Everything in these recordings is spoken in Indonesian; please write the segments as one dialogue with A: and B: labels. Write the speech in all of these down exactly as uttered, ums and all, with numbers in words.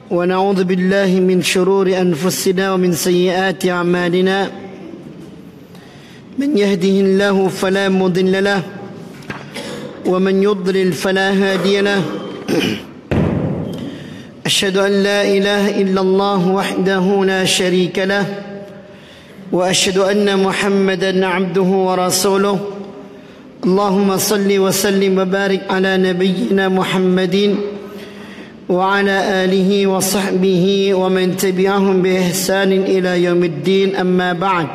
A: ونعوذ بالله من شرور أنفسنا ومن سيئات أعمالنا من يهده الله فلا مضل له ومن يضلل فلا هادي له أشهد أن لا إله إلا الله وحده لا شريك له وأشهد أن محمدا عبده ورسوله اللهم صل وسلم وبارك على نبينا محمد وعلى آله وصحبه ومن تبعهم بإحسان إلى يوم الدين أما بعد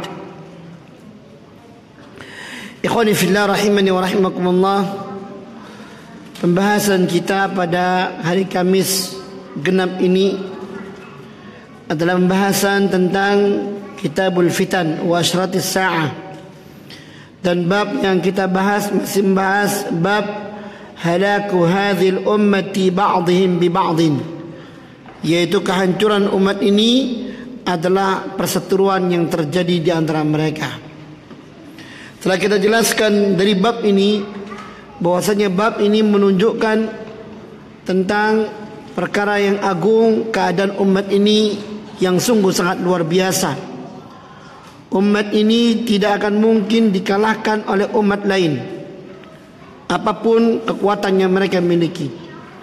A: Ikhwani fillah rahimani wa rahimakumullah. Pembahasan kita pada hari Kamis genap ini adalah pembahasan tentang Kitabul Fitan wa Asyratis Sa'ah. Dan bab yang kita bahas masih membahas bab halaku hadhil ummati ba'dihim bi ba'din, yaitu kehancuran umat ini adalah perseteruan yang terjadi di antara mereka. Telah kita jelaskan dari bab ini bahwasanya bab ini menunjukkan tentang perkara yang agung, keadaan umat ini yang sungguh sangat luar biasa. Umat ini tidak akan mungkin dikalahkan oleh umat lain, apapun kekuatan yang mereka miliki.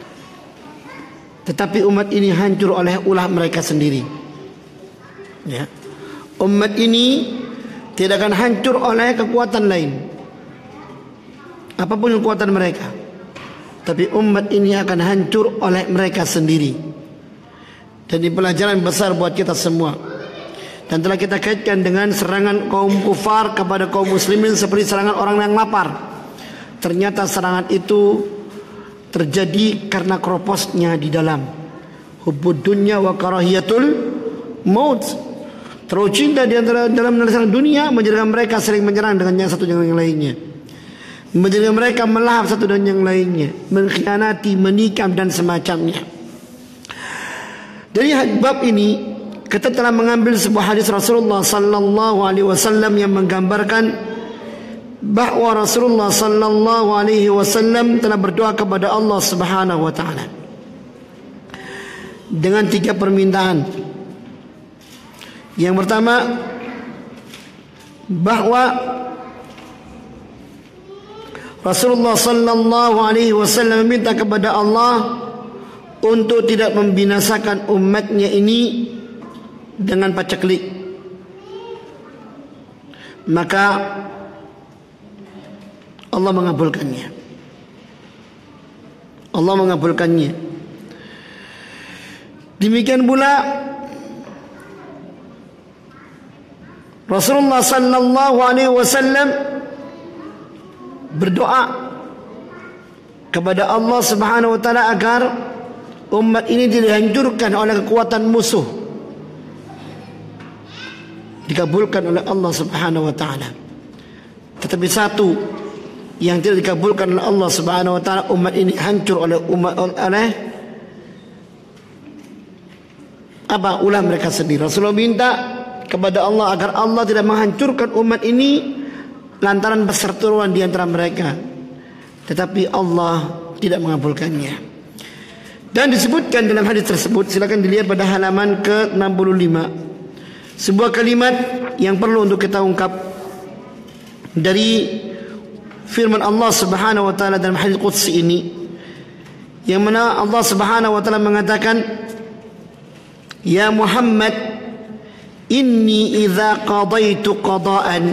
A: Tetapi umat ini hancur oleh ulah mereka sendiri. Ya. Umat ini tidak akan hancur oleh kekuatan lain, apapun kekuatan mereka. Tapi umat ini akan hancur oleh mereka sendiri. Dan ini pelajaran besar buat kita semua. Dan telah kita kaitkan dengan serangan kaum kufar kepada kaum muslimin seperti serangan orang yang lapar. Ternyata serangan itu terjadi karena kroposnya di dalam hubbud dunya wa karahiyatul maut. Terlalu cinta di antara dalam menyelesaikan dunia menjadikan mereka sering menyerang dengan yang satu dengan yang lainnya, menjadikan mereka melahap satu dan yang lainnya, mengkhianati, menikam dan semacamnya. Dari bab ini kita telah mengambil sebuah hadis Rasulullah sallallahu alaihi wasallam yang menggambarkan bahwa Rasulullah sallallahu alaihi wasallam telah berdoa kepada Allah Subhanahu wa taala dengan tiga permintaan. Yang pertama, bahwa Rasulullah sallallahu alaihi wasallam meminta kepada Allah untuk tidak membinasakan umatnya ini dengan paceklik. Maka Allah mengabulkannya. Allah mengabulkannya. Demikian pula Rasulullah sallallahu alaihi wasallam berdoa kepada Allah Subhanahu wa taala agar umat ini dihancurkan oleh kekuatan musuh. Dikabulkan oleh Allah Subhanahu wa taala. Tetapi satu yang tidak dikabulkan oleh Allah Subhanahu wa taala, umat ini hancur oleh umat oleh apa? Ulah mereka sendiri. Rasulullah minta kepada Allah agar Allah tidak menghancurkan umat ini lantaran perseteruan di antara mereka. Tetapi Allah tidak mengabulkannya. Dan disebutkan dalam hadis tersebut, silakan dilihat pada halaman ke enam puluh lima, sebuah kalimat yang perlu untuk kita ungkap dari firman Allah Subhanahu wa taala dalam hadis qudsi ini, yang mana Allah Subhanahu wa taala mengatakan, ya Muhammad, inni idza qadaitu qadaan,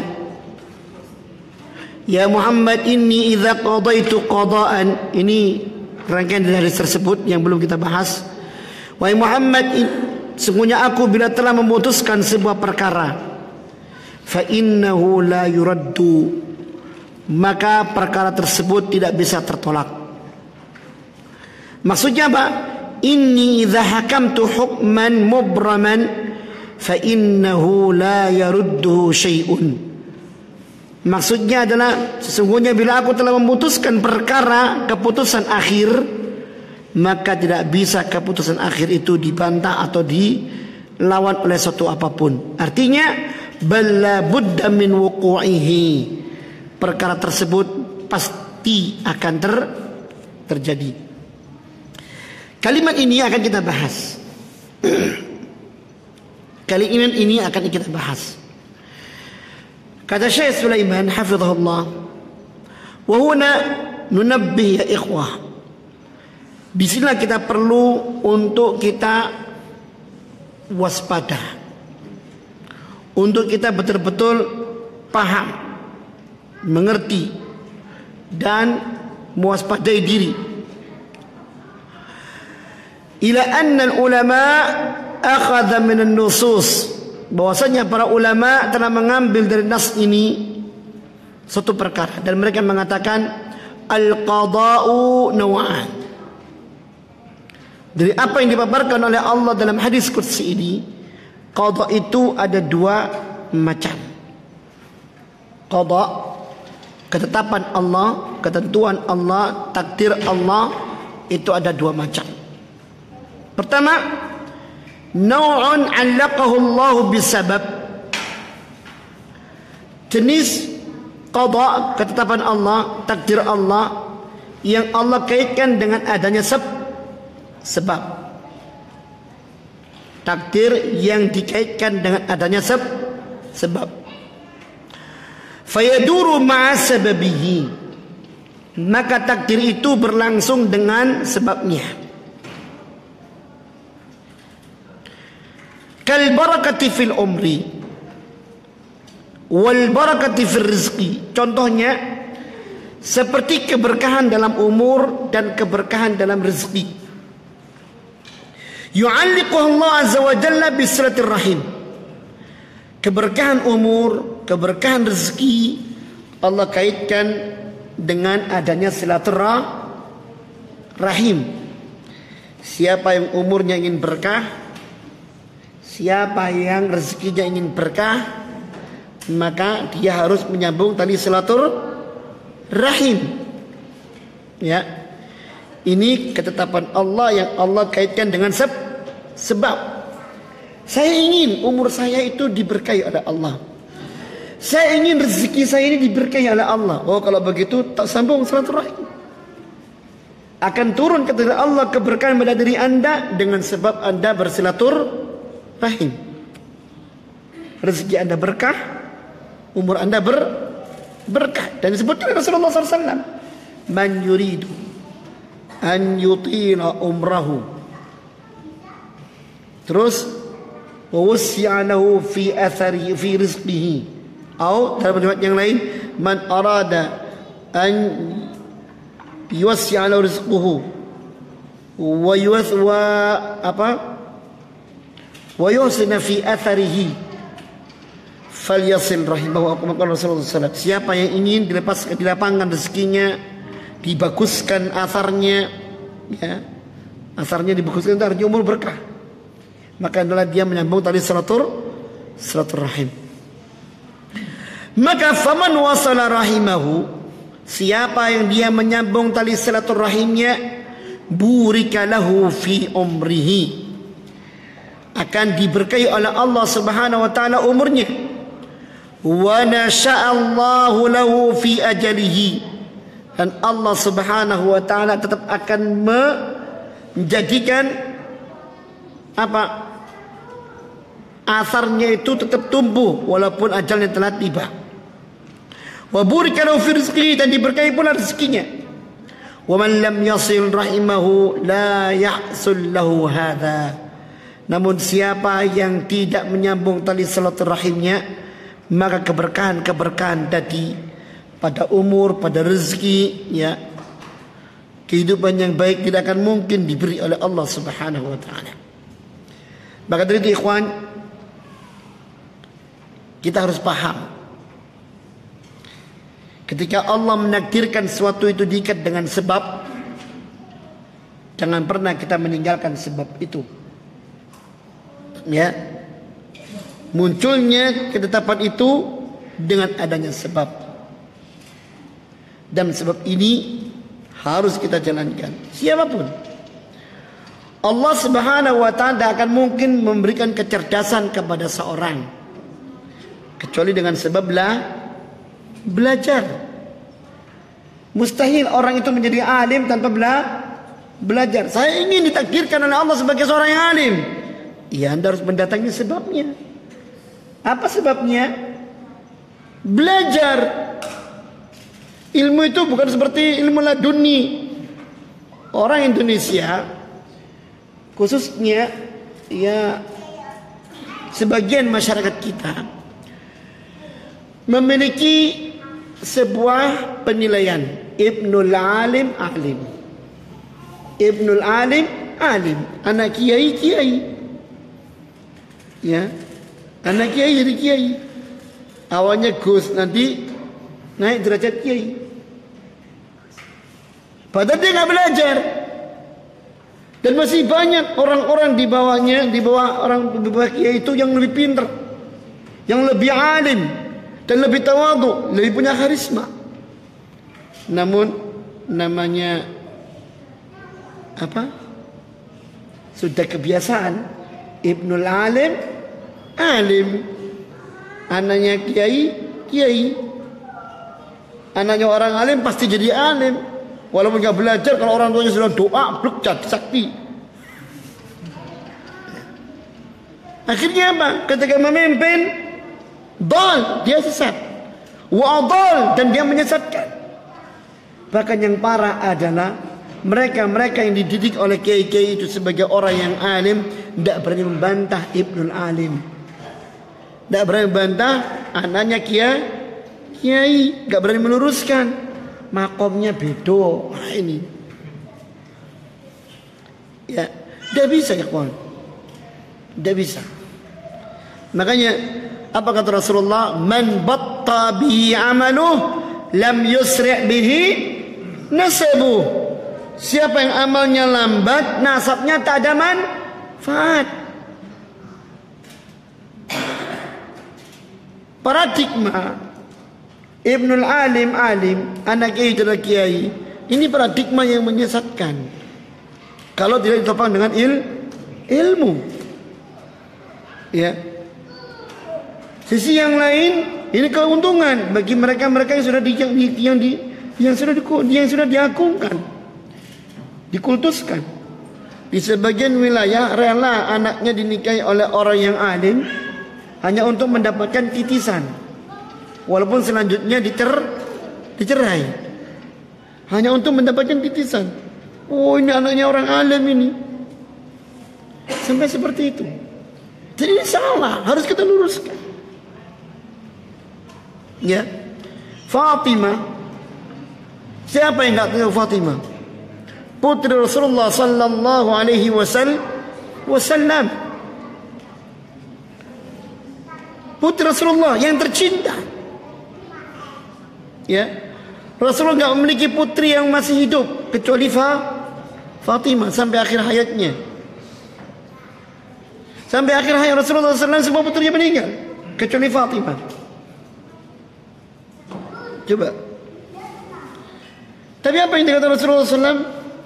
A: ya Muhammad inni idza qadaitu qadaan. Ini rangkaian dari hadis tersebut yang belum kita bahas. Wahai Muhammad, sesungguhnya aku bila telah memutuskan sebuah perkara, fa innahu la yuraddu, maka perkara tersebut tidak bisa tertolak. Maksudnya apa? Inni idza hakamtu hukman mubraman fa innahu la yarudduhu syai'un. Maksudnya adalah sesungguhnya bila aku telah memutuskan perkara, keputusan akhir, maka tidak bisa keputusan akhir itu dibantah atau dilawan oleh suatu apapun. Artinya balla budda min wuqu'ihi, perkara tersebut pasti akan ter terjadi. Kalimat ini akan kita bahas. Kalimat ini akan kita bahas. Kata Syekh Sulaiman hafizahullah, wa huna nunabbih ya ikhwah. Di sinilah kita perlu untuk kita waspada, untuk kita betul-betul paham, mengerti dan mewaspadai diri. Ila anna al-ulama akhadha min an-nusus, bahwasanya para ulama telah mengambil dari nas ini satu perkara, dan mereka mengatakan al-qada'u naw'an. Dari apa yang dipaparkan oleh Allah dalam hadis qudsi ini, qada itu ada dua macam. Qada, ketetapan Allah, ketentuan Allah, takdir Allah, itu ada dua macam. Pertama, naw'un 'allaqahu Allah bisabab. Jenis qada, ketetapan Allah, takdir Allah, yang Allah kaitkan dengan adanya sebab. Sebab takdir yang dikaitkan dengan adanya seb, sebab. Fayaduru ma'a sababihi, maka takdir itu berlangsung dengan sebabnya. Kal barakati fil umri wal barakati fil rizqi. Contohnya seperti keberkahan dalam umur dan keberkahan dalam rezeki. Yu'alliquhu Allah azza wa jalla bisilatir rahim. Keberkahan umur, keberkahan rezeki Allah kaitkan dengan adanya silaturahim. Siapa yang umurnya ingin berkah, siapa yang rezekinya ingin berkah, maka dia harus menyambung tali silaturahim. Ya, ini ketetapan Allah yang Allah kaitkan dengan sebab. Sebab saya ingin umur saya itu diberkahi oleh Allah, saya ingin rezeki saya ini diberkahi oleh Allah. Oh, kalau begitu tak sambung silaturahim, akan turun kepada Allah keberkahan pada diri anda dengan sebab anda bersilaturahim. Rezeki anda berkah, umur anda ber, berkah. Dan disebutkan Rasulullah sallallahu alaihi wasallam, man yuridu an yutila umrahu, terus wawsi'a lahu fi athari fi rizqihi, atau dalam riwayat yang lain, man arada an yuwsi'a lahu rizquhu wa yuwaswa apa wa yusina fi atharihi falyasil rahimahu. Rasulullah sallallahu alaihi wasallam, siapa yang ingin dilepaskan, dilapangkan rezekinya, dibaguskan asarnya, ya, asarnya dibaguskan, artinya umur berkah, maka adalah dia menyambung tali silatur silaturahim. Maka faman wasala rahimahu, siapa yang dia menyambung tali silaturahimnya, burika lahu fi umrihi, akan diberkahi oleh Allah Subhanahu wa taala umurnya. Wa nasya'allahu lahu fi ajalihi, dan Allah Subhanahu wa taala tetap akan menjadikan apa? Asarnya itu tetap tumbuh walaupun ajalnya telah tiba. Wa burika lahu fi rizqihi, dan diberkahi pula rezekinya. Wa man lam yasil rahimahu la yahsul lahu hadza. Namun siapa yang tidak menyambung tali silaturahimnya, maka keberkahan-keberkahan tadi pada umur, pada rezeki, ya, kehidupan yang baik tidak akan mungkin diberi oleh Allah Subhanahu wa taala. Maka dari itu ikhwan, kita harus paham, ketika Allah menakdirkan sesuatu itu diikat dengan sebab, jangan pernah kita meninggalkan sebab itu. Ya, munculnya ketetapan itu dengan adanya sebab, dan sebab ini harus kita jalankan. Siapapun, Allah Subhanahu wa taala tidak akan mungkin memberikan kecerdasan kepada seorang kecuali dengan sebab lah belajar. Mustahil orang itu menjadi alim tanpa bela belajar. Saya ingin ditakdirkan oleh Allah sebagai seorang yang alim, Ya, Anda harus mendatangi sebabnya. Apa sebabnya? Belajar. Ilmu itu bukan seperti ilmu laduni. Orang Indonesia khususnya ya sebagian masyarakat kita memiliki sebuah penilaian, Ibnul Alim alim, Ibnul Alim alim, anak kiai kiai, ya, anak kiai jadi kiai. Awalnya Gus, nanti naik derajat kiai. Padahal dia nggak belajar. Dan masih banyak orang-orang di bawahnya, di bawah orang di bawah kiai itu yang lebih pintar, yang lebih alim dan lebih tawadhu, lebih punya karisma. Namun namanya apa? Sudah kebiasaan. Ibnul Alim alim, anaknya kiai kiai, anaknya orang alim pasti jadi alim. Walaupun nggak belajar, kalau orang tuanya sudah doa, bluk jadi sakti. Akhirnya apa? Ketika memimpin, dal, dia sesat. Wa'adal, dan dia menyesatkan. Bahkan yang parah adalah mereka-mereka yang dididik oleh kiai-kiai itu sebagai orang yang alim, tidak berani membantah Ibnul Alim. Tidak berani membantah anaknya kiai, kiai, nggak berani meluruskan. Makomnya bedo. Nah, ini ya tidak bisa ya kawan, tidak bisa. Makanya apa kata Rasulullah, man batta bihi amaluh lam yusri' bihi nasabuh. Siapa yang amalnya lambat, nasabnya tak ada manfaat. Paradigma Ibnul Alim alim, anak kiai adalah kiai. Ini paradigma yang menyesatkan. Kalau tidak ditopang dengan il, ilmu. Ya. Sisi yang lain, ini keuntungan bagi mereka-mereka yang sudah di, yang, di, yang, di, yang sudah di, yang sudah diagungkan, dikultuskan. Di sebagian wilayah rela anaknya dinikahi oleh orang yang alim hanya untuk mendapatkan titisan. Walaupun selanjutnya dicer, dicerai, hanya untuk mendapatkan titisan. Oh, ini anaknya orang alim ini. Sampai seperti itu. Jadi ini salah, harus kita luruskan. Ya, Fatimah. Siapa yang nggak tahu Fatimah? Putri Rasulullah Sallallahu Alaihi Wasallam. Putri Rasulullah yang tercinta. Ya, Rasulullah nggak memiliki putri yang masih hidup kecuali Fatimah sampai akhir hayatnya. Sampai akhir hayat Rasulullah shallallahu alaihi wasallam semua putrinya meninggal kecuali Fatimah. Coba. Tapi apa yang dikatakan Rasulullah shallallahu alaihi wasallam?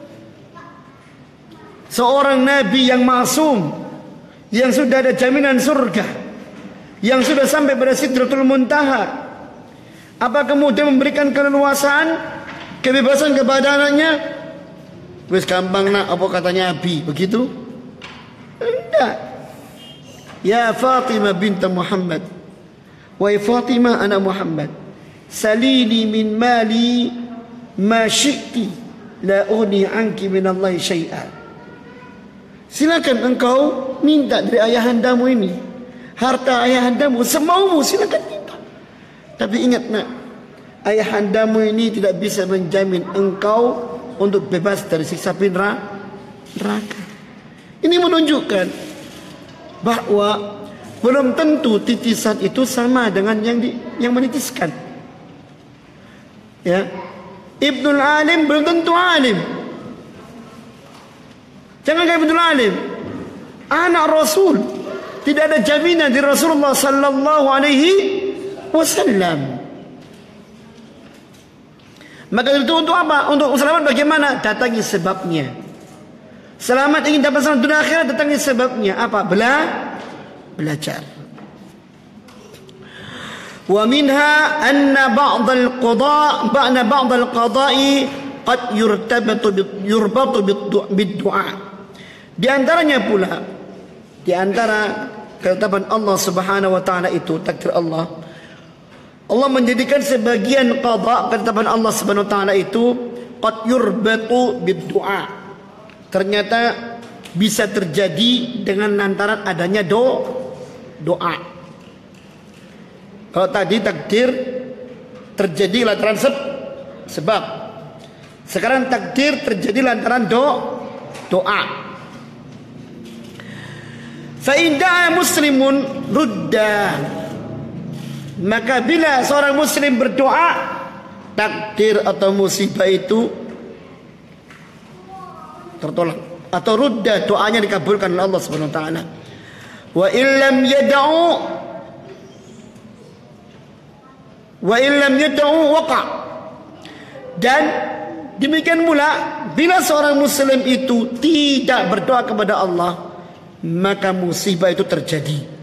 A: Seorang nabi yang masum, yang sudah ada jaminan surga, yang sudah sampai pada Sidratul Muntaha. Apa kemudian memberikan keleluasaan, kebebasan kepada anaknya? Wis gampang nak, apa katanya Abi, begitu? Tidak. Ya Fatimah bint Muhammad, wahai Fatimah anak Muhammad, salini min mali ma syi'ti la ughni anki min Allah syai'a. Silakan engkau minta dari ayahandamu ini, harta ayahandamu, semaumu silakan minta. Tapi ingat nak, ayahandamu ini tidak bisa menjamin engkau untuk bebas dari siksa api neraka. Ini menunjukkan bahwa belum tentu titisan itu sama dengan yang di, yang menitiskan. Ya, Ibnul Alim belum tentu alim. Jangan kayak Ibnul Alim, anak Rasul, tidak ada jaminan dari Rasulullah Sallallahu Alaihi Wasallam. Maka itu untuk apa? Untuk selamat bagaimana? Datangi sebabnya. Selamat ingin dapat selamat dunia akhirat, datangi sebabnya. Apa? Bela, belajar. Wa minha anna ba'd al-qada' ba'na ba'd al-qada'i qad yurtabatu yurbatu bid-du'a. Di antaranya pula Di antara ketetapan Allah Subhanahu wa taala itu takdir Allah. Allah menjadikan sebagian qada ketetapan Allah Subhanahu wa taala itu qad yurbatu bid-du'a. Ternyata bisa terjadi dengan lantaran adanya do doa. Kalau tadi takdir terjadi lantaran seb, sebab. Sekarang takdir terjadi lantaran do doa. Fa in da'a muslimun rudda. Maka bila seorang muslim berdoa, takdir atau musibah itu tertolak atau rudda, doanya dikabulkan oleh Allah Subhanahu wa taala. Wa illam yad'u wa illam yad'u waqa. Dan demikian pula bila seorang muslim itu tidak berdoa kepada Allah, maka musibah itu terjadi.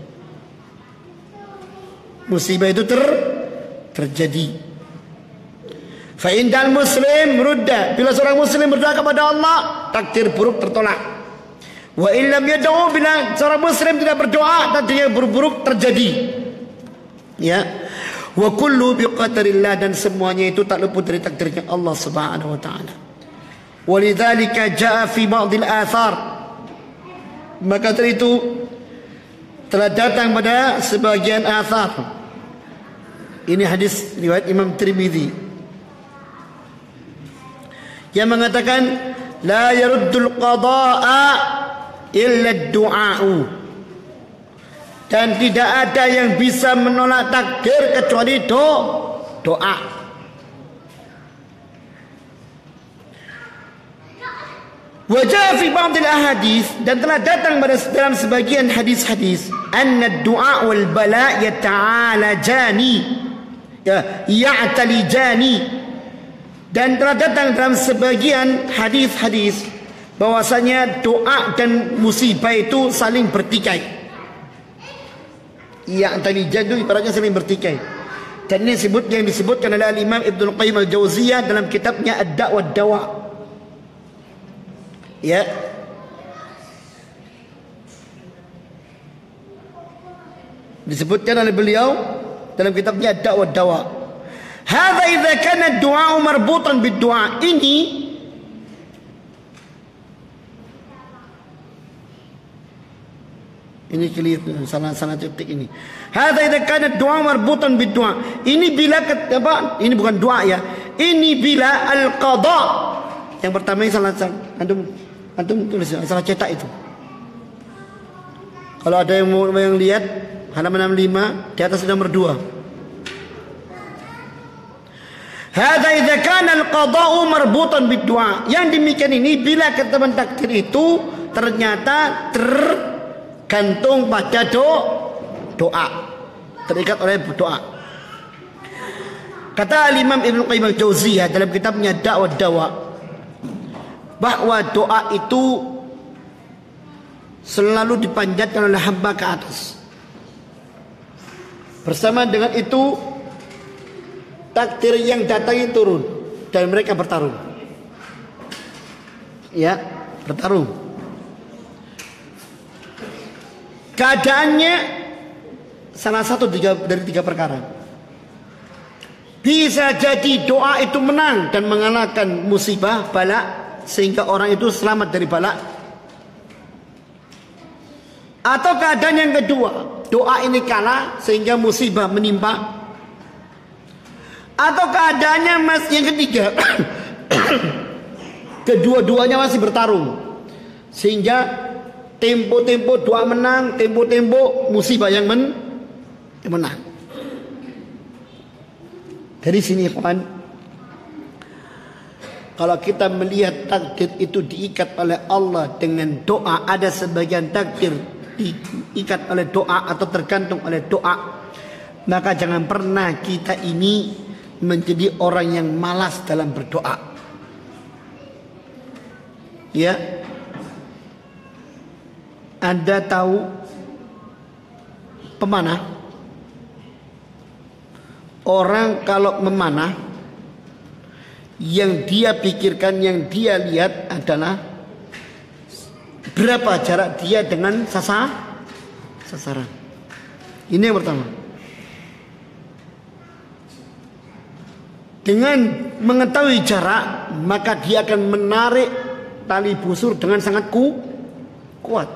A: Musibah itu ter terjadi. Fa indal muslim rudda. Bila seorang muslim berdoa kepada Allah, takdir buruk tertolak. Wa illam yad'u, bila seorang muslim tidak berdoa, takdir buruk terjadi. Ya. Wa kullu biqadarillah, dan semuanya itu tak luput dari takdirnya Allah Subhanahu wa taala. Walidzalika jaa fi ba'dil athar. Maka dari itu telah datang pada sebagian athar. Ini hadis riwayat Imam Tirmidzi yang mengatakan la yaruddul qada'a illa ad-du'a'u, dan tidak ada yang bisa menolak takdir kecuali do doa. Wajah fi ba'dil ahadits, dan telah datang pada dalam sebagian hadis-hadis anna ad-du'a wal bala yata'alajani ya ya'talijani, dan telah datang dalam sebagian hadis-hadis bahwasanya doa dan musibah itu saling bertikai. Ya'talijan itu ibaratnya saling bertikai. Dan ini disebut, yang disebutkan oleh Imam Ibnu Qayyim al-Jauziyah dalam kitabnya Ad-Da' wad-Dawa. Ya. Disebutkan oleh beliau dalam kitabnya Ad-Da' wad-Dawa. Hadza idza kana ad-du'a marbutan bid-du'a. Ini Ini clear, salah salah titik ini. Hadza idza kana ad-du'a marbutan bid-du'a. Ini bila apa? Ini bukan doa ya. Ini bila al-qada. Yang pertama ini salah, antum antum tulis salah cetak itu. Kalau ada yang mau yang lihat halaman enam puluh lima di atas nomor dua. Hadza idza kana al-qada'u marbutan bid-du'a. Yang demikian ini bila ketetapan takdir itu ternyata tergantung pada do, doa. Terikat oleh doa. Kata Imam Ibnu Qayyim al-Jauziyah dalam kitabnya Ad-Da' wad-Dawa, bahwa doa itu selalu dipanjatkan oleh hamba ke atas. Bersama dengan itu takdir yang datang turun dan mereka bertarung. Ya, bertarung. Keadaannya salah satu tiga, dari tiga perkara. Bisa jadi doa itu menang dan mengalahkan musibah, bala, sehingga orang itu selamat dari bala. Atau keadaan yang kedua, doa ini kalah sehingga musibah menimpa. Atau keadaannya mas yang ketiga, kedua-duanya masih bertarung, sehingga tempo-tempo doa menang, tempo-tempo musibah yang, men yang menang. Dari sini kawan, kalau kita melihat takdir itu diikat oleh Allah dengan doa, ada sebagian takdir diikat oleh doa atau tergantung oleh doa, maka jangan pernah kita ini menjadi orang yang malas dalam berdoa. Ya, Anda tahu pemanah, orang kalau memanah, yang dia pikirkan, yang dia lihat adalah berapa jarak dia dengan sasa sasaran. Ini yang pertama. Dengan mengetahui jarak, maka dia akan menarik tali busur dengan sangat ku, kuat.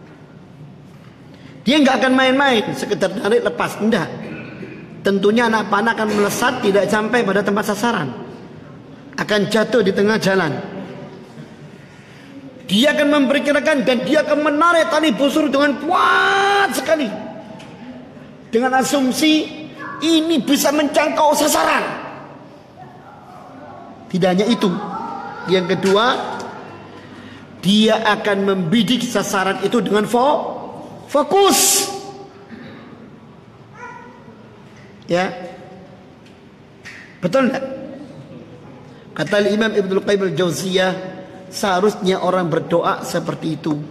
A: Dia nggak akan main-main, sekedar tarik lepas, enggak. Tentunya anak panah akan melesat, tidak sampai pada tempat sasaran, akan jatuh di tengah jalan. Dia akan memperkirakan dan dia akan menarik tali busur dengan kuat sekali, dengan asumsi ini bisa menjangkau sasaran. Tidak hanya itu, yang kedua, dia akan membidik sasaran itu dengan fo fokus. Ya, betul enggak? Kata Imam Ibnu Qayyim al-Jauziyah, seharusnya orang berdoa seperti itu.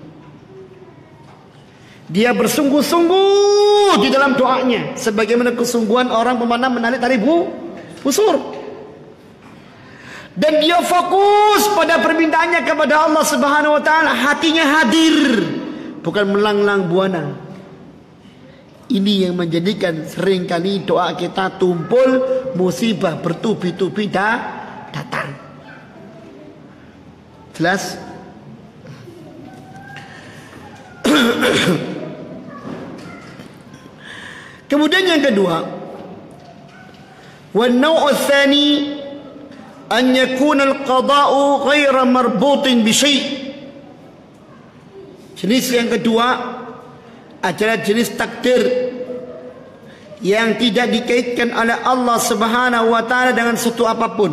A: Dia bersungguh-sungguh di dalam doanya, sebagaimana kesungguhan orang pemanah menarik tali busur. Dan dia fokus pada permintaannya kepada Allah Subhanahu wa taala, hatinya hadir, bukan melanglang buana. Ini yang menjadikan seringkali doa kita tumpul, musibah bertubi-tubi datang. Jelas? Kemudian yang kedua, wan naw'u tsani an yakuna al-qada'u ghaira marbutin bi syai'. Jenis yang kedua adalah jenis takdir yang tidak dikaitkan oleh Allah Subhanahu wa taala dengan sesuatu apapun.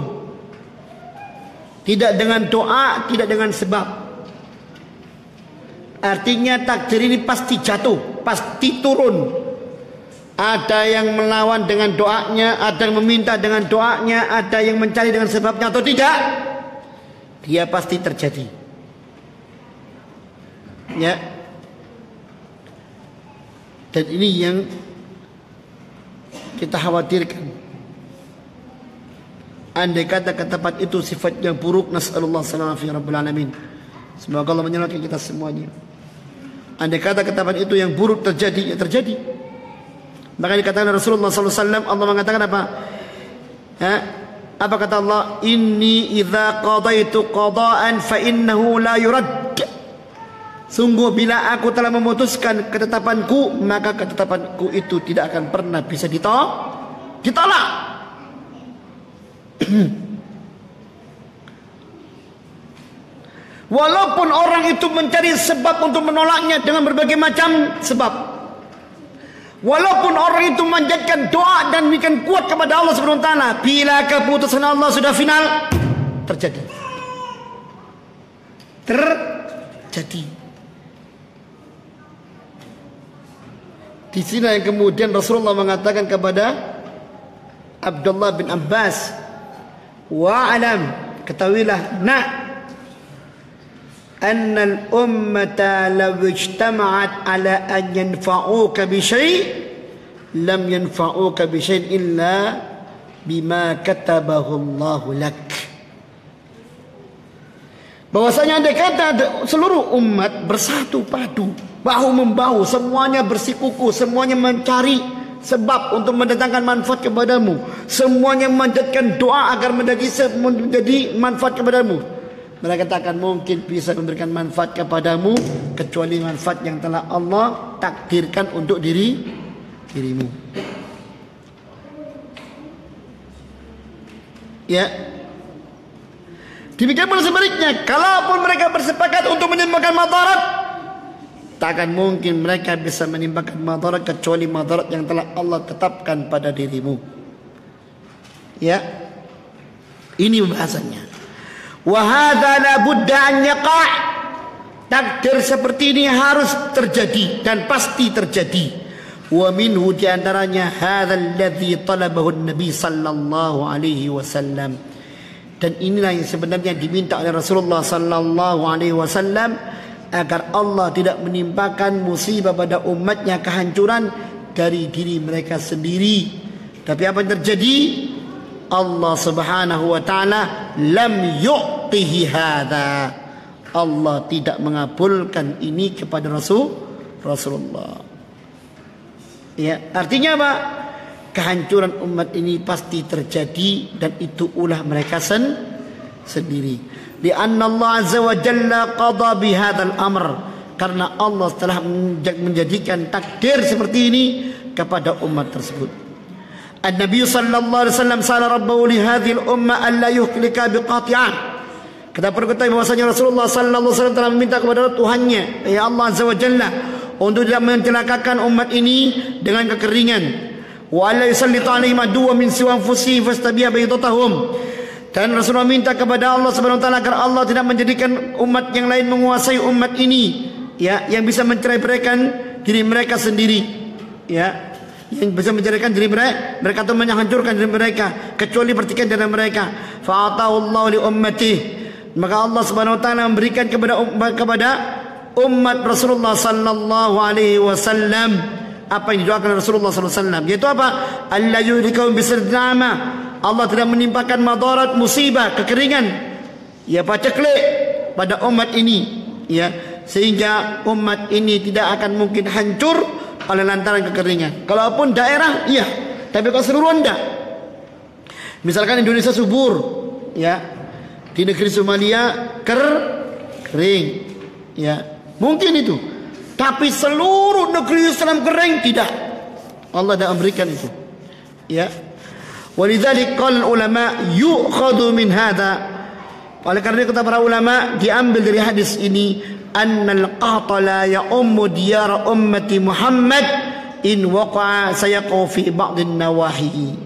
A: Tidak dengan doa, tidak dengan sebab. Artinya takdir ini pasti jatuh, pasti turun. Ada yang melawan dengan doanya, ada yang meminta dengan doanya, ada yang mencari dengan sebabnya atau tidak, dia pasti terjadi. Ya. Dan ini yang kita khawatirkan. Andai kata ke tempat itu sifatnya buruk, nasallallahu alaihi rabbil alamin. Semoga Allah menyelamatkan kita semuanya. Andai kata ke tempat itu yang buruk terjadi, ya terjadi. Maka dikatakan Rasulullah sallallahu alaihi wasallam, Allah mengatakan apa? Ya, apa kata Allah? Inni idza qadaitu qada'an fa innahu la yurad. Sungguh bila aku telah memutuskan ketetapanku, maka ketetapanku itu tidak akan pernah bisa ditolak. Ditolak. Walaupun orang itu mencari sebab untuk menolaknya dengan berbagai macam sebab. Walaupun orang itu menjadikan doa dan bikin kuat kepada Allah Subhanahu wa taala, bila keputusan Allah sudah final, terjadi. Terjadi. Di sini yang kemudian Rasulullah mengatakan kepada Abdullah bin Abbas, wa alam, ketahuilah, nak, أن الأمة لو اجتمعت على أن ينفعوك بشيء لم ينفعوك بشيء إلا بما كتبه الله لك. Bahwasanya andai kata seluruh umat bersatu padu, bahu membahu, semuanya bersikuku, semuanya mencari sebab untuk mendatangkan manfaat kepadamu, semuanya menjadikan doa agar menjadi menjadi manfaat kepadamu, mereka tak akan mungkin bisa memberikan manfaat kepadamu kecuali manfaat yang telah Allah takdirkan untuk diri dirimu. Ya. Demikian pula sebaliknya, kalaupun mereka bersepakat untuk menimbulkan madarat, tak akan mungkin mereka bisa menimbulkan madarat kecuali madarat yang telah Allah tetapkan pada dirimu. Ya. Ini pembahasannya. Wa hadza la budda an yaqa'. Takdir seperti ini harus terjadi dan pasti terjadi. Wa minhu di antaranya hadzal ladzi talabahu an-nabi sallallahu alaihi wasallam. Dan inilah yang sebenarnya diminta oleh Rasulullah sallallahu alaihi wasallam, agar Allah tidak menimpakan musibah pada umatnya kehancuran dari diri mereka sendiri. Tapi apa yang terjadi? Allah Subhanahu wa taala lam yu'tihi hadza. Allah tidak mengabulkan ini kepada Rasul Rasulullah. Ya, artinya apa? Kehancuran umat ini pasti terjadi dan itu ulah mereka sen sendiri. Di anna Allah azza wa jalla qada bi hadzal amr, karena Allah telah menjadikan takdir seperti ini kepada umat tersebut. An-Nabi sallallahu alaihi wasallam sala rabbahu li hadhihi al-umma alla yuhlika biqati'ah. Kita perlu ketahui bahwasanya Rasulullah sallallahu alaihi wasallam telah meminta kepada Tuhannya, ya Allah azza wa jalla, untuk tidak mencelakakan umat ini dengan kekeringan. Wa alla yusallitu alaihim aduwwan min siwa anfusihim fastabiha baydatahum. Dan Rasulullah minta kepada Allah Subhanahu wa taala agar Allah tidak menjadikan umat yang lain menguasai umat ini, ya, yang bisa mencerai-beraikan diri mereka sendiri, ya, yang bisa menceraikan diri mereka, mereka atau menghancurkan diri mereka, kecuali pertikaian dari mereka. Fa'atahu Allah li ummatihi, maka Allah Subhanahu wa taala memberikan kepada kepada umat Rasulullah sallallahu alaihi wasallam apa yang didoakan Rasulullah sallallahu alaihi wasallam, yaitu apa? Alla yuhlikaum bisirnama, Allah tidak menimpakan madarat, musibah, kekeringan, ya, paceklik pada umat ini, ya, sehingga umat ini tidak akan mungkin hancur oleh lantaran kekeringan. Kalaupun daerah, iya, tapi kalau seluruh enggak. Misalkan Indonesia subur, ya, di negeri Somalia ker kering, ya, mungkin itu. Tapi seluruh negeri Islam kering, tidak. Allah tidak memberikan itu, ya. Walidzalik qala ulama yu'khadhu min hadza. Oleh karena itu kata para ulama, diambil dari hadis ini, annal qahta la ya'ummu diyara ummati Muhammad in waqa'a sayaqau fi ba'dhin nawahi.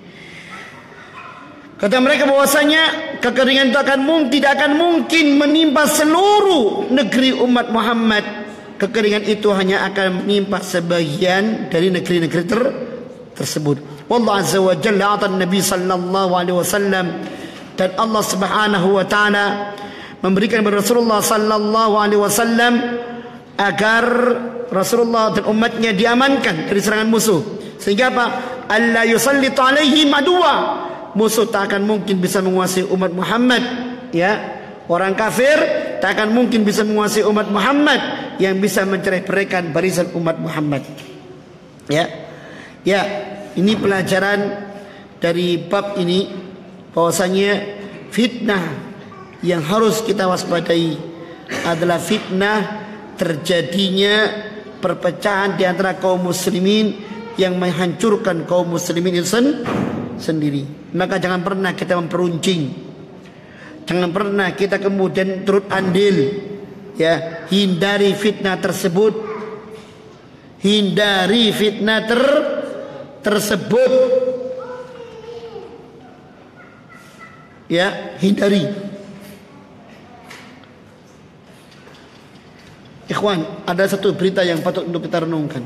A: Kata mereka bahwasanya kekeringan itu akan mungkin tidak akan mungkin menimpa seluruh negeri umat Muhammad. Kekeringan itu hanya akan menimpa sebagian dari negeri-negeri ter tersebut. Wallahu azza wa jalla a'ta Nabi sallallahu alaihi wasallam, dan Allah Subhanahu wa taala memberikan kepada Rasulullah sallallahu alaihi wasallam agar Rasulullah dan umatnya diamankan dari serangan musuh, sehingga apa? Alla yusallitu alaihim aduwa, musuh tak akan mungkin bisa menguasai umat Muhammad, ya. Orang kafir tak akan mungkin bisa menguasai umat Muhammad yang bisa mencerai-beraikan barisan umat Muhammad, ya. Ya, ini pelajaran dari bab ini, bahwasanya fitnah yang harus kita waspadai adalah fitnah terjadinya perpecahan di antara kaum muslimin yang menghancurkan kaum muslimin itu sen sendiri. Maka jangan pernah kita memperuncing, jangan pernah kita kemudian turut andil, ya. Hindari fitnah tersebut, hindari fitnah ter tersebut, ya, hindari. Ikhwan, ada satu berita yang patut untuk kita renungkan.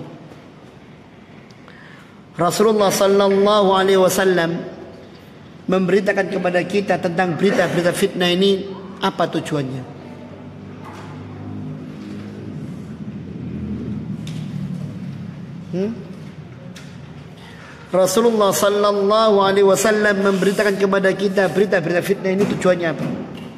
A: Rasulullah sallallahu alaihi wasallam memberitakan kepada kita tentang berita-berita fitnah ini. Apa tujuannya? Hmm? Rasulullah sallallahu alaihi wasallam memberitakan kepada kita berita-berita fitnah ini tujuannya apa?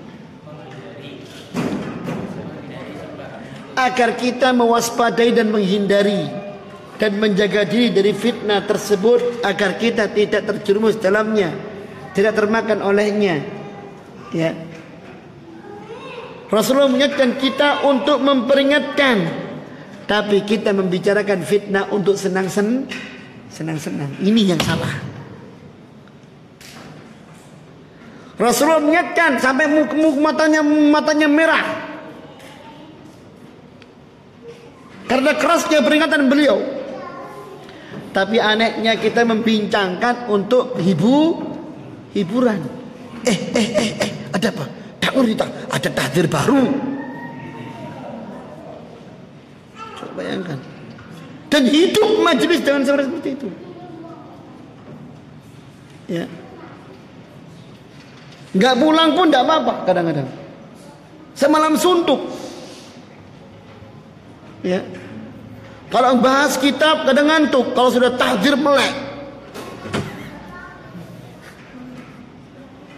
A: Agar kita mewaspadai dan menghindari dan menjaga diri dari fitnah tersebut, agar kita tidak terjerumus dalamnya, tidak termakan olehnya, ya. Rasulullah mengingatkan kita untuk memperingatkan, tapi kita membicarakan fitnah untuk senang-senang. Senang-senang, ini yang salah. Rasulullah mengingatkan sampai muka matanya matanya merah karena kerasnya peringatan beliau. Tapi anehnya kita membincangkan untuk hibu hiburan. Eh eh eh eh ada apa? Tak ngerti tak? Ada tahdir baru. Coba bayangkan. Dan hidup majelis dengan suara seperti itu, ya. Nggak pulang pun nggak apa-apa kadang-kadang. Semalam suntuk, ya. Kalau bahas kitab kadang ngantuk, kalau sudah tahdir melek.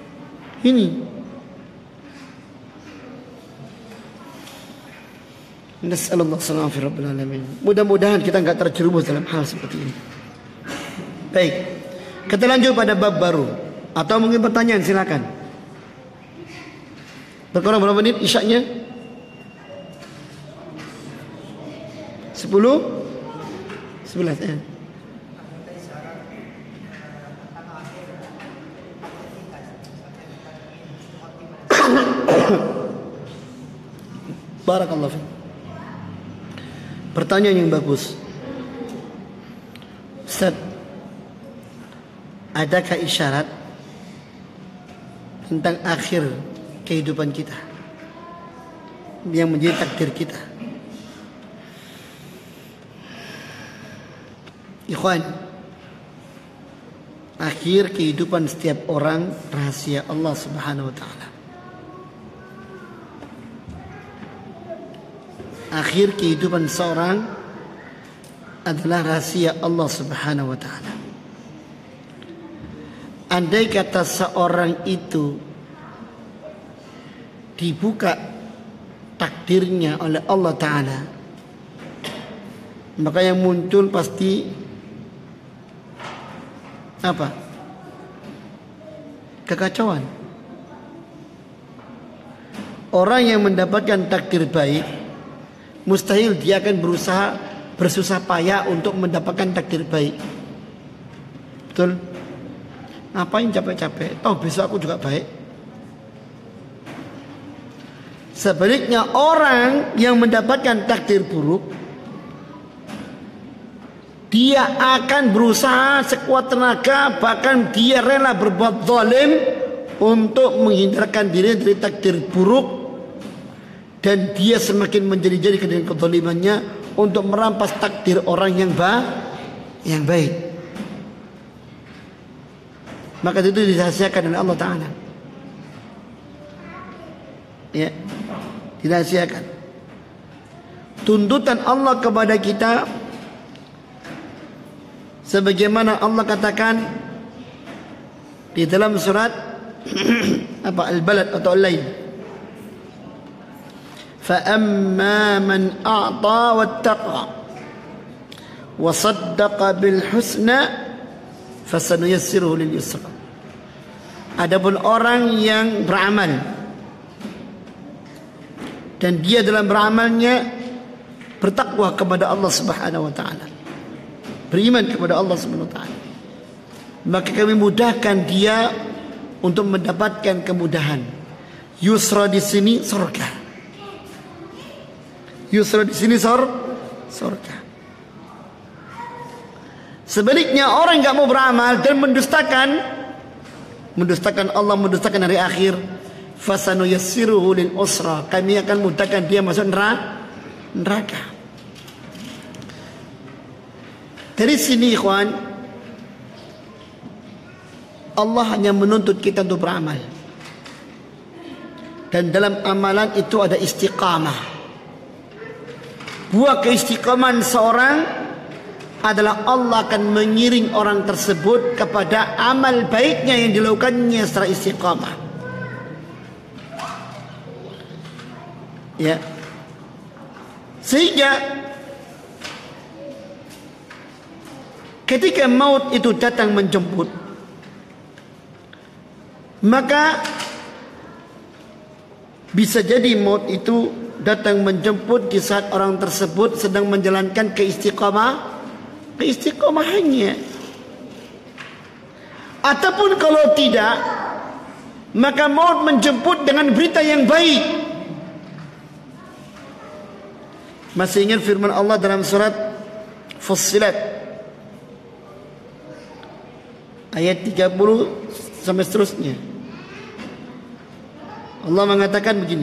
A: Ini Nasallallahu alaihi rabbil alamin. Mudah-mudahan kita enggak terjerumus dalam hal seperti ini. Baik. Kita lanjut pada bab baru. Atau mungkin pertanyaan, silakan. Berkurang berapa menit isyaknya? Sepuluh? Sebelas ya. Barakallahu fiik. Pertanyaan yang bagus. Ustaz, adakah isyarat tentang akhir kehidupan kita yang menjadi takdir kita? Ikhwan, akhir kehidupan setiap orang rahasia Allah Subhanahu wa taala. Akhir kehidupan seorang adalah rahasia Allah Subhanahu wa taala. Andai kata seorang itu dibuka takdirnya oleh Allah taala, maka yang muncul pasti apa? Kekacauan. Orang yang mendapatkan takdir baik, mustahil dia akan berusaha bersusah payah untuk mendapatkan takdir baik. Betul? Ngapain capek-capek? Tahu besok aku juga baik. Sebaliknya orang yang mendapatkan takdir buruk, dia akan berusaha sekuat tenaga, bahkan dia rela berbuat zalim untuk menghindarkan diri dari takdir buruk. Dan dia semakin menjadi-jadi dengan kezalimannya untuk merampas takdir orang yang ba yang baik. Maka itu dirahasiakan oleh Allah Ta'ala. Ya, dirahasiakan. Tuntutan Allah kepada kita, sebagaimana Allah katakan di dalam surat apa Al-Balad atau Al-Lail. فَأَمَّا مَنْ أَعْطَى وَاتَّقَى وَصَدَّقَ بِالْحُسْنَى فَسَنُيَسِّرُهُ لِلْيُسْرَى. Adapun orang yang beramal dan dia dalam beramalnya bertakwa kepada Allah Subhanahu wa taala, beriman kepada Allah Subhanahu wa taala, maka kami mudahkan dia untuk mendapatkan kemudahan. Yusra di sini surga. Yusra di sini sor, surga. Sebaliknya orang yang enggak mau beramal dan mendustakan, mendustakan Allah, mendustakan hari akhir, fasanuyassiruhu lil usra. Kami akan mudahkan dia masuk neraka. Dari sini ikhwan, Allah hanya menuntut kita untuk beramal. Dan dalam amalan itu ada istiqamah. Buah keistiqomahan seorang adalah Allah akan mengiring orang tersebut kepada amal baiknya yang dilakukannya secara istiqamah. Ya. Sehingga ketika maut itu datang menjemput, maka bisa jadi maut itu datang menjemput di saat orang tersebut sedang menjalankan keistiqamah, keistiqamahannya. Ataupun kalau tidak, maka maut menjemput dengan berita yang baik. Masih ingat firman Allah dalam surat Fussilat ayat tiga puluh sampai seterusnya. Allah mengatakan begini: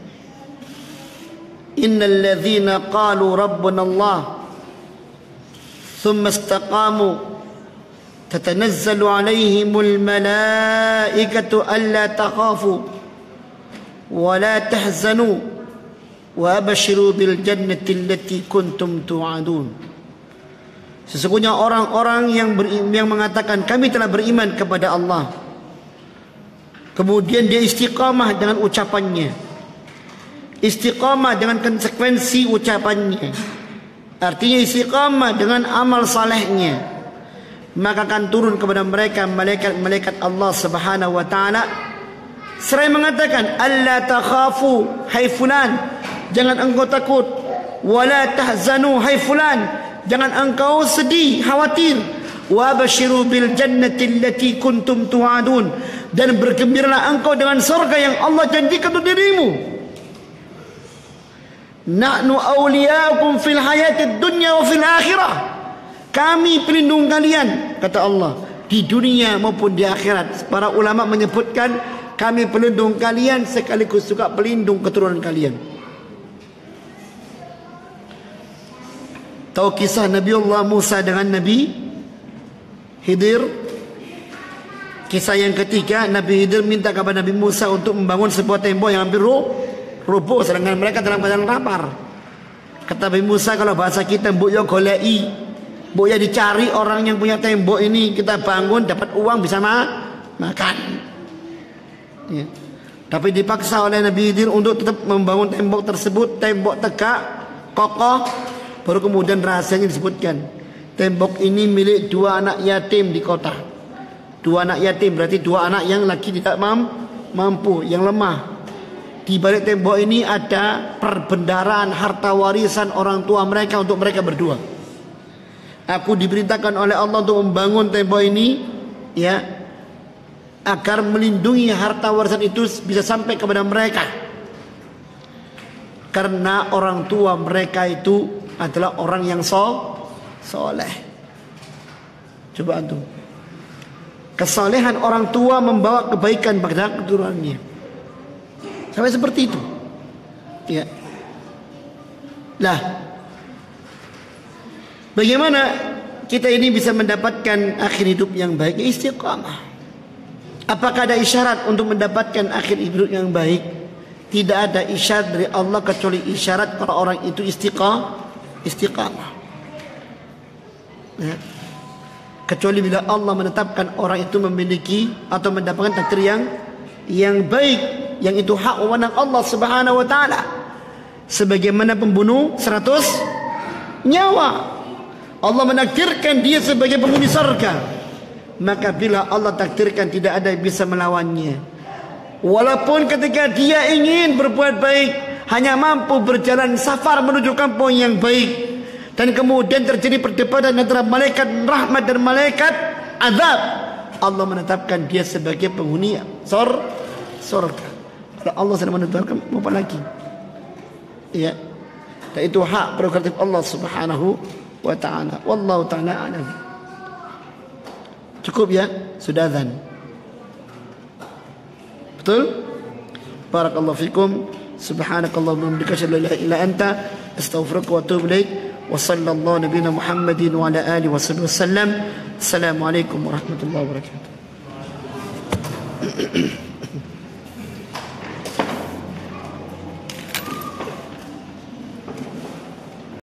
A: Innal ladzina qalu rabbuna Allah thumma istaqamu tatanazzalu alaihimul malaikatu alla takhafu wa la tahzanu wa abshiru bil jannati allati kuntum tu'adun. Sesungguhnya orang-orang yang yang mengatakan kami telah beriman kepada Allah, kemudian dia istiqamah dengan ucapannya, istiqamah dengan konsekuensi ucapannya, artinya istiqamah dengan amal salehnya, maka akan turun kepada mereka malaikat-malaikat Allah Subhanahu wa taala seraya mengatakan, alla takhafu hai fulan, jangan engkau takut, wala tahzanu hai fulan, jangan engkau sedih, khawatir, wa basyiru bil jannati allati kuntum tu'adun, dan bergembiralah engkau dengan surga yang Allah janjikan untuk dirimu. Nahnu awliya'ukum fil hayatid dunya wa fil akhirah, kami pelindung kalian, kata Allah, di dunia maupun di akhirat. Para ulama menyebutkan kami pelindung kalian sekaligus juga pelindung keturunan kalian. Tahu kisah Nabiullah Musa dengan Nabi Khidir? Kisah yang ketiga, Nabi Khidir minta kepada Nabi Musa untuk membangun sebuah tembok yang hampir roboh, sedangkan mereka dalam keadaan lapar. Kata Nabi Musa, kalau bahasa kita, mbok yo goleki, mbok ya dicari orang yang punya tembok ini, kita bangun dapat uang bisa ma makan. Ya. Tapi dipaksa oleh Nabi Khidir untuk tetap membangun tembok tersebut, tembok tegak, kokoh. Baru kemudian rahasianya disebutkan, tembok ini milik dua anak yatim di kota. Dua anak yatim berarti dua anak yang lagi tidak mampu, yang lemah. Di balik tembok ini ada perbendaharaan harta warisan orang tua mereka untuk mereka berdua. Aku diperintahkan oleh Allah untuk membangun tembok ini, ya, agar melindungi harta warisan itu bisa sampai kepada mereka. Karena orang tua mereka itu adalah orang yang so, soleh. Coba antum, kesolehan orang tua membawa kebaikan pada keturunannya. Sampai seperti itu. Ya. Lah, bagaimana kita ini bisa mendapatkan akhir hidup yang baik? Istiqamah. Apakah ada isyarat untuk mendapatkan akhir hidup yang baik? Tidak ada isyarat dari Allah kecuali isyarat kalau orang itu istiqamah. Istiqamah. Ya. Kecuali bila Allah menetapkan orang itu memiliki atau mendapatkan takdir yang yang baik, yang itu hak wewenang Allah Subhanahu wa taala. Sebagaimana pembunuh seratus nyawa, Allah menakdirkan dia sebagai penghuni surga. Maka bila Allah takdirkan, tidak ada yang bisa melawannya. Walaupun ketika dia ingin berbuat baik, hanya mampu berjalan safar menuju kampung yang baik, dan kemudian terjadi perdebatan antara malaikat rahmat dan malaikat azab, Allah menetapkan dia sebagai penghuni sur surga. Kalau Allah sudah menetapkan, mau apa lagi? Ya, dan itu hak prerogatif Allah Subhanahu wa taala. Wallahu taala a'lam. Cukup ya, sudah azan. Betul? Barakallahu fikum. Subhanakallahumma wa bihamdika asyhadu an la ilaha illa anta astaghfiruka wa atubu ilaik. Wa sallallahu nabiyana Muhammadin wa ala alihi wasallam. Assalamualaikum warahmatullahi wabarakatuh.